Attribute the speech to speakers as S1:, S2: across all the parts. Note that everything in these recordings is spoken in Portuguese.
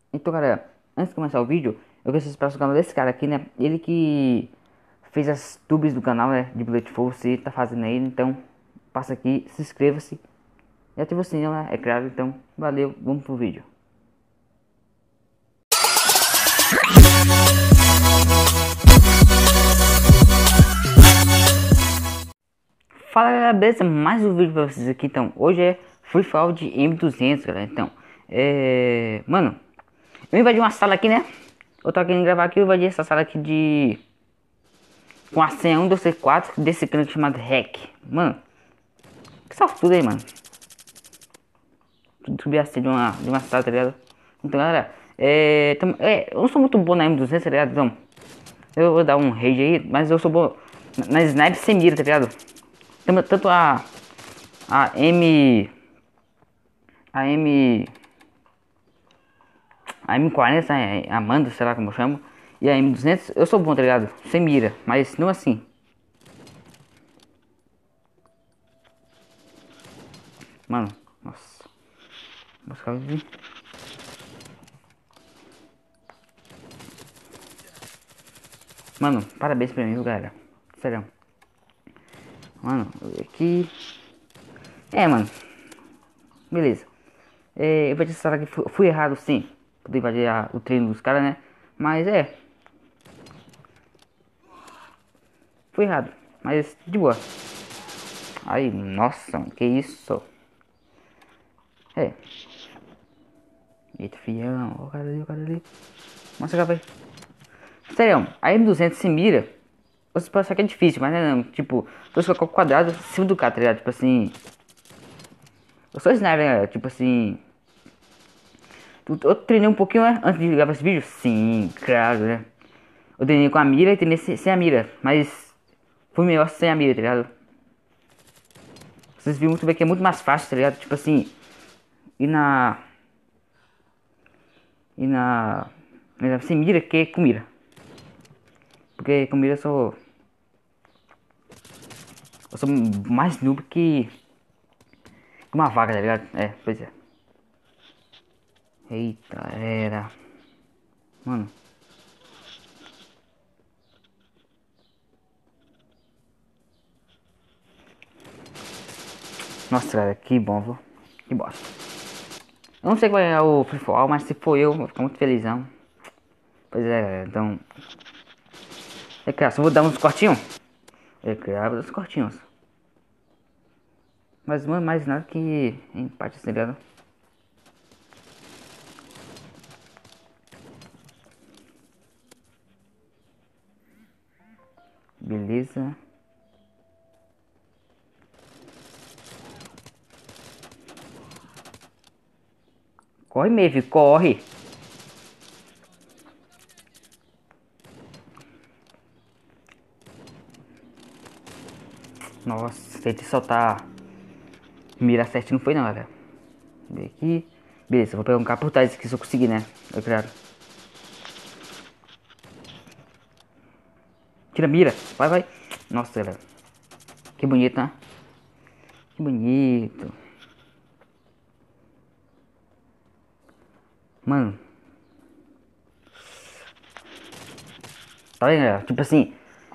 S1: Então, galera, antes de começar o vídeo, eu quero explicar o canal desse cara aqui, né? Ele que fez as tubes do canal, né? De Bullet Force, tá fazendo aí. Então, passa aqui, se inscreva-se e ativa o sininho, né? É claro. Então, valeu, vamos pro vídeo. Fala, galera, beleza? Mais um vídeo pra vocês aqui. Então, hoje é Free Fall de M200, galera. Então, mano, eu invadi uma sala aqui, né? Eu tô querendo gravar aqui, eu invadi essa sala aqui de... com a senha 1234 desse canal chamado Hack. Mano, que sortudo aí, mano. Subir a senha de uma sala, tá ligado? Então, galera, eu não sou muito bom na M200, tá ligado? Então, eu vou dar um rage aí, mas eu sou bom na sniper sem mira, tá ligado? Tanto a M... A M... A M40, né? A Amanda, sei lá como eu chamo. E a M200, eu sou bom, tá ligado? Sem mira, mas não assim. Mano, nossa. Buscar aqui. Mano, parabéns pra mim, viu, galera? Sério. Mano, aqui. Mano. Beleza. Eu vou te falar que fui errado, sim. Poder invadir o treino dos caras, né? Mas fui errado. Mas de boa. Aí, nossa, que isso? É. Eita, fião. Ó o cara ali, o cara ali. Nossa, já vai. Sério, a M200 se mira. Você pode achar que é difícil, mas não, tipo, você colocar o quadrado em cima do cara, tá ligado? Tipo assim. Eu sou sniper, né? Tipo assim. Eu treinei um pouquinho, né? Antes de gravar esse vídeo? Sim, claro, né? Eu treinei com a mira e treinei sem a mira. Mas foi melhor sem a mira, tá ligado? Vocês viram muito bem que é muito mais fácil, tá ligado? Tipo assim. E na. E na. Sem mira que com mira. Porque com mira eu sou mais noob que uma vaca, tá ligado? Pois é. Eita, era. Mano. Nossa, cara, que bom, viu? Que bosta. Eu não sei qual é o Free For All, mas se for eu, vou ficar muito felizão. Pois é, então. É claro, só vou dar uns cortinhos. É claro, vou dar uns cortinhos. Mas não é mais nada que empate, tá ligado? Beleza. Corre, Maeve, corre. Nossa, tentei soltar. Mirar certinho não foi não, galera. Vem aqui. Beleza, vou pegar um carro por trás aqui se eu conseguir, né? É claro. Tira a mira. Vai, vai. Nossa, galera. Que bonito, né? Que bonito. Mano. Tá vendo, galera? Tipo assim.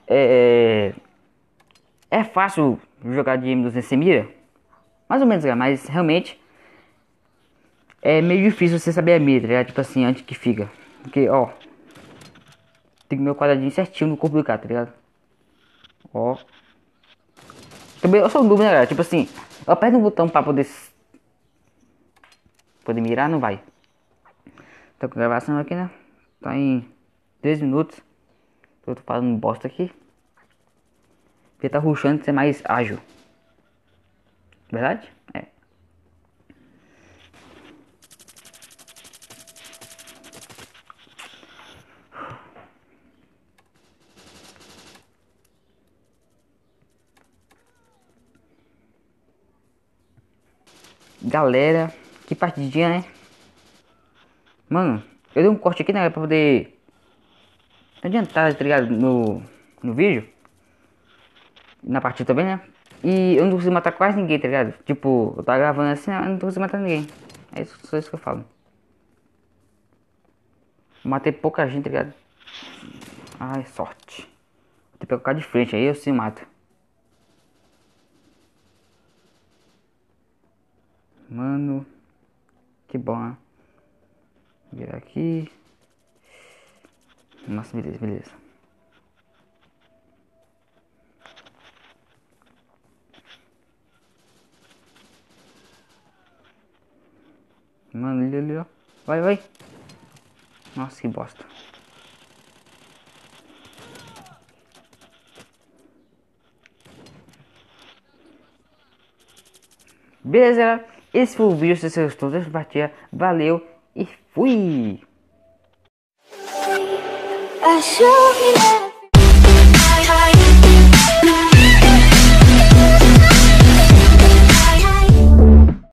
S1: É fácil jogar de M200 sem mira? Mais ou menos, galera. Mas realmente é meio difícil você saber a mira, tá ligado? Tipo assim, antes que fica. Porque, ó. Tem meu quadradinho certinho no corpo do cara, tá ligado? Ó. Também eu sou noob, né, galera? Tipo assim. Eu aperto o botão pra poder mirar, não vai. Tô com gravação aqui, né? Tá em 3 minutos. Eu tô falando bosta aqui. Porque tá rushando ser mais ágil. Verdade? É. Galera, que partidinha, né? Mano, eu dei um corte aqui, né? Pra poder adiantar, tá ligado? No vídeo. Na partida também, né? E eu não consigo matar quase ninguém, tá ligado? Tipo, eu tava gravando assim, eu não consigo matar ninguém. É isso, só isso que eu falo. Matei pouca gente, tá ligado? Ai, sorte. Vou ter que pegar o cara de frente, aí eu se mato. Mano, que bom, né? Virar aqui. Nossa, beleza, beleza. Mano, ali, ó. Vai, vai. Nossa, que bosta. Beleza, galera. Esse foi o vídeo. Se você gostou, deixa eu partilhar. Valeu e fui!
S2: I show you